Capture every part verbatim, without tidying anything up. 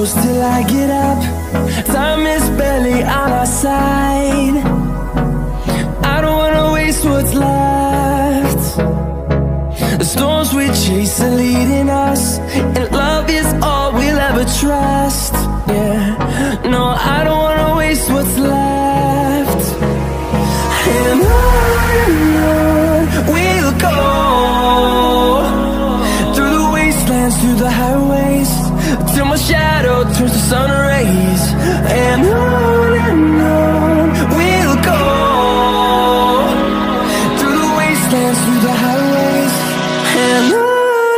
close till I get up. Time is barely on our side. I don't wanna waste what's left. The storms we chase are leading us, and love is all we'll ever trust. Yeah, no, I don't wanna waste what's left. And on and on we'll go, through the wastelands, through the highways, till my shadow turns to sun rays. And on and on we'll go, through the wastelands, through the highways, and on.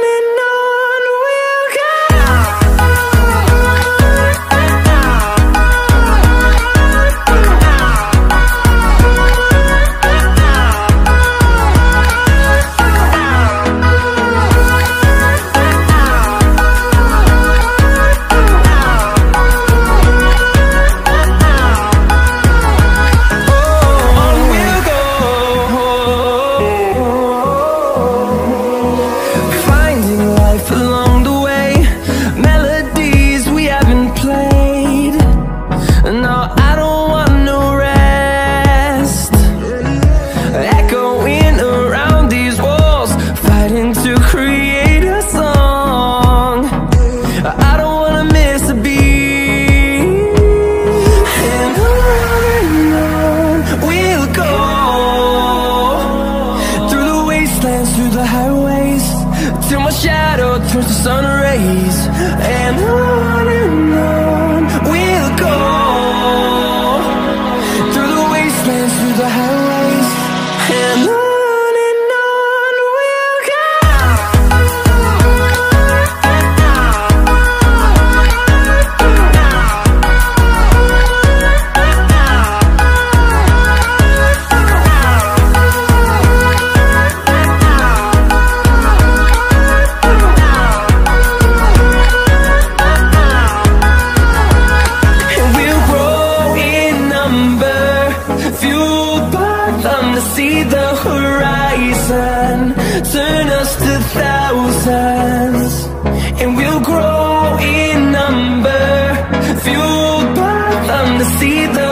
Through the highways, till my shadow turns to sun rays. And on and on we'll go, through the wastelands, through the highways, and on. See the horizon, turn us to thousands, and we'll grow in number, fueled by them to see the